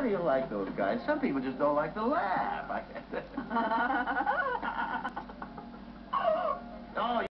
How do you like those guys? Some people just don't like to laugh.